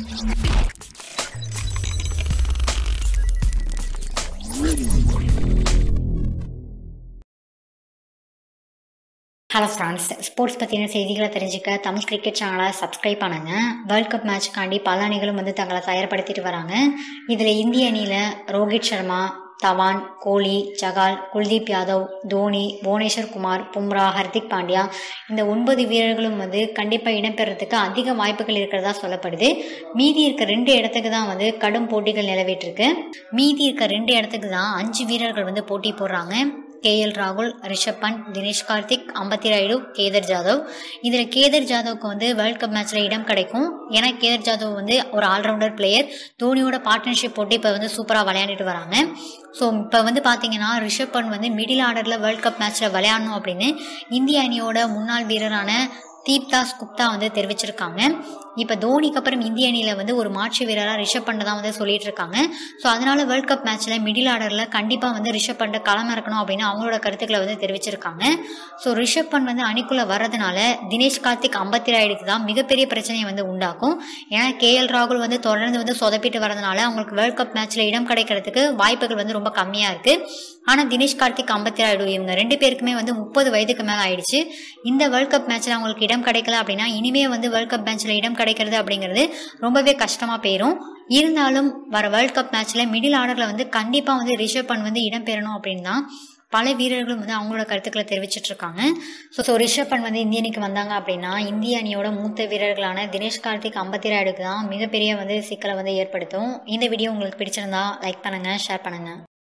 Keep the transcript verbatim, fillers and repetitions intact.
Hello friends, sports பற்றின செய்திகளை தெரிஞ்சுக்க தமிழ் கிரிக்கெட் சேனலை சப்ஸ்கிரைப் பண்ணுங்க. வேர்ல்ட் கப் மேட்சுக்காண்டி பல அணிகளும் வந்து தங்களை தயார்படுத்திட்டு வராங்க. இதில் இந்திய அணியில் ரோஹித் சர்மா, தவான், கோலி, சகால், குல்தீப் யாதவ், தோனி, புவனேஸ்வர் குமார், பும்ரா, ஹர்திக் பாண்டியா இந்த ஒன்பது வீரர்களும் வந்து கண்டிப்பாக இடம்பெறதுக்கு அதிக வாய்ப்புகள் இருக்கிறதா சொல்லப்படுது. மீதி இருக்க ரெண்டு இடத்துக்கு தான் வந்து கடும் போட்டிகள் நிலவிட்டு மீதி இருக்க ரெண்டு இடத்துக்கு தான் அஞ்சு வீரர்கள் வந்து போட்டி போடுறாங்க. கே எல் ராகுல், ரிஷப் பண்ட், தினேஷ் கார்த்திக், அம்பத்தி ராயுடு, கேதர் ஜாதவ். இதில் கேதர் ஜாதவுக்கு வந்து வேர்ல்ட் கப் மேட்ச்சில் இடம் கிடைக்கும். ஏன்னா கேதர் ஜாதவ் வந்து ஒரு ஆல்ரவுண்டர் பிளேயர். தோனியோட பார்ட்னர்ஷிப் போட்டு இப்போ வந்து சூப்பராக விளையாண்டுட்டு வராங்க. ஸோ இப்போ வந்து பார்த்தீங்கன்னா ரிஷப் பண்ட் வந்து மிடில் ஆர்டரில் வேர்ல்ட் கப் மேட்ச்சில் விளையாடணும் அப்படின்னு இந்திய அணியோட முன்னாள் வீரரான தீப்தாஸ் குப்தா வந்து தெரிவிச்சிருக்காங்க. இப்போ தோனிக்கு அப்புறம் இந்திய அணியில் வந்து ஒரு மாற்று வீரராக ரிஷப் பண்டை தான் வந்து சொல்லிட்டு இருக்காங்க. ஸோ அதனால வேர்ல்ட் கப் மேட்ச்சில் மிடில் ஆர்டரில் கண்டிப்பாக வந்து ரிஷப் பண்டை களம் இறக்கணும் அப்படின்னு அவங்களோட கருத்துக்களை வந்து தெரிவிச்சிருக்காங்க. ஸோ ரிஷப் பண்ட் வந்து அணிக்குள்ளே வர்றதுனால தினேஷ் கார்த்திக், அம்பத்தி ராயுடுக்கு தான் மிகப்பெரிய பிரச்சனையை வந்து உண்டாக்கும். ஏன்னா கே எல் ராகுல் வந்து தொடர்ந்து வந்து சொதப்பிட்டு வரதுனால அவங்களுக்கு வேர்ல்ட் கப் மேட்ச்சில் இடம் கிடைக்கிறதுக்கு வாய்ப்புகள் வந்து ரொம்ப கம்மியாக இருக்குது. ஆனால் தினேஷ் கார்த்திக், அம்பத்தி ராயுடு இவங்க ரெண்டு பேருக்குமே வந்து முப்பது வயதுக்கு மேலே ஆயிடுச்சு. இந்த வேர்ல்ட் கப் மேட்ச்சில் அவங்களுக்கு இடம் கிடைக்கல அப்படின்னா இனிமே வந்து வேர்ல்ட் கப் மேட்ச்சில் இடம் கிடைக்கிறது அப்படிங்கிறது ரொம்பவே கஷ்டமா போயிடும். இருந்தாலும் வர வேர்ல்ட் கப் மேட்ச்ல மிடில் ஆர்டர்ல வந்து கண்டிப்பா வந்து ரிஷப் பண்ட் வந்து இடம் பெறணும் அப்படின்னு தான் பல வீரர்களும் வந்து அவங்களோட கருத்துக்களை தெரிவிச்சிட்டு இருக்காங்க. ஸோ ரிஷப் பண்ட் வந்து இந்திய அணிக்கு வந்தாங்க அப்படின்னா இந்திய அணியோட மூத்த வீரர்களான தினேஷ் கார்த்திக், அம்பத்தி ராயுடுக்கு தான் மிகப்பெரிய வந்து சிக்கலை வந்து ஏற்படுத்தும். இந்த வீடியோ உங்களுக்கு பிடிச்சிருந்தா லைக் பண்ணுங்க, ஷேர் பண்ணுங்க.